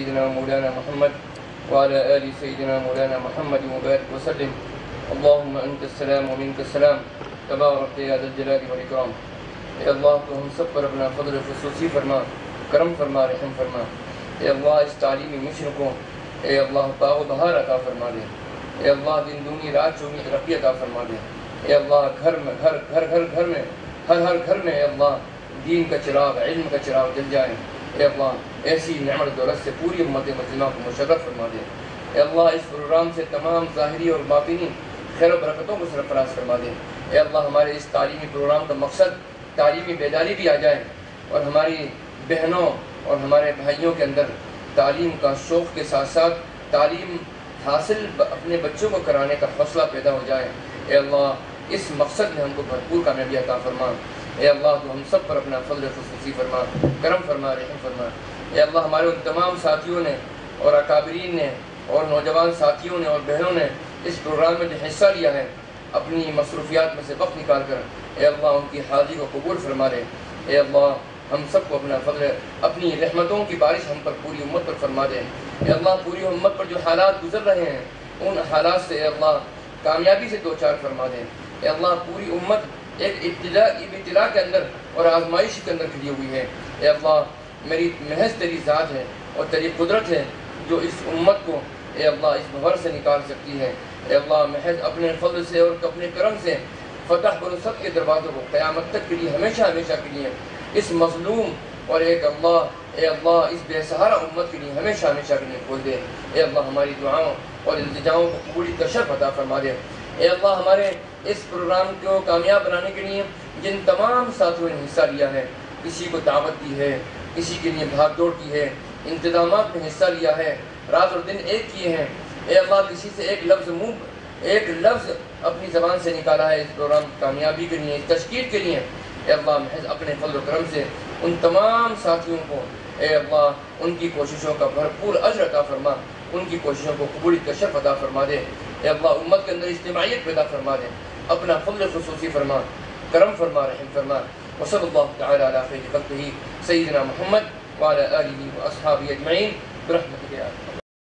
سيدنا مولانا محمد وعلى آل سيدنا مولانا محمد وبارك وسلم. اللهم أنت السلام ومنك السلام تبارك يا ذا الجلال والإكرام. اے اللہ تو ہم سب پر اپنا فضل خصوصی فرما، کرم فرما، رحم فرما. اے اللہ اس تعلیمی مشن کو اے اللہ باغ و بہار عطا فرما دے. اے اللہ دن دنی رات چونی ترقی عطا فرما دے. اے اللہ گھر میں ہر گھر میں اے اللہ دین کا چراغ، علم کا چراغ جل جائے. اے اللہ ایسی نعمت دولت سے پوری امت مسلمہ کو مشرف فرما دے. اے اللہ اس پروگرام سے تمام ظاہری اور باطنی خیر و برکتوں کو سرفراز فرما دے. اے اللہ ہمارے اس تعلیمی پروگرام کا مقصد تعلیمی بیداری بھی آ جائے اور ہماری بہنوں اور ہمارے بھائیوں کے اندر تعلیم کا شوق کے ساتھ ساتھ تعلیم حاصل اپنے بچوں کو کرانے کا حوصلہ پیدا ہو جائے. اے اللہ اس مقصد میں ہم کو بھرپور کامیابی عطا فرما. اے اللہ تو ہم سب پر اپنا فضل خصوصی فرما، کرم فرما، رحم فرما. اے اللہ ہمارے ان تمام ساتھیوں نے اور اکابرین نے اور نوجوان ساتھیوں نے اور بہنوں نے اس پروگرام میں جو حصہ لیا ہے اپنی مصروفیات میں سے وقت نکال کر اے اللہ ان کی حاضری کو قبول فرما دے. اے اللہ ہم سب کو اپنا فضل، اپنی رحمتوں کی بارش ہم پر پوری امت پر فرما دے. اے اللہ پوری امت پر جو حالات گزر رہے ہیں ان حالات سے اے اللہ کامیابی سے دوچار فرما دے. اے اللہ پوری امت ایک ابتلا کے اندر اور آزمائش کے اندر کھڑی ہوئی ہے. اے اللہ میری محض تیری ذات ہے اور تیری قدرت ہے جو اس امت کو اے اللہ اس بھور سے نکال سکتی ہے. اے اللہ محض اپنے فضل سے اور اپنے کرم سے فتح برسط کے دروازوں کو قیامت تک کے لیے ہمیشہ کے لیے اس مظلوم اور اے اللہ اس بے سہارا امت کے لیے ہمیشہ کے لیے کھول دے. اے اللہ ہماری دعاؤں اور التجاؤں کو قبولی کا شرف عطا فرما دے. اے اللہ ہمارے اس پروگرام کو کامیاب بنانے کے لیے جن تمام ساتھیوں نے حصہ لیا ہے، کسی کو دعوت دی ہے، کسی کے لیے بھاگ دوڑ کی ہے، انتظامات میں حصہ لیا ہے، رات اور دن ایک کیے ہیں. اے اللہ کسی سے ایک لفظ اپنی زبان سے نکالا ہے اس پروگرام کامیابی کے لیے، اس تشکیل کے لیے. اے اللہ محض اپنے فضل و کرم سے ان تمام ساتھیوں کو اے اللہ ان کی کوششوں کا بھرپور اجر عطا فرما، ان کی کوششوں کو قبولیت کا شرف عطا فرما دے. اے اللہ امت کے اندر اجتماعیت پیدا فرما دے، اپنا فضل خصوصی فرما، کرم فرما، رحم فرما. وصلی اللہ تعالی علی خیر خلقہ سیدنا محمد وعلی آلہ واصحابہ اجمعین برحمتک یا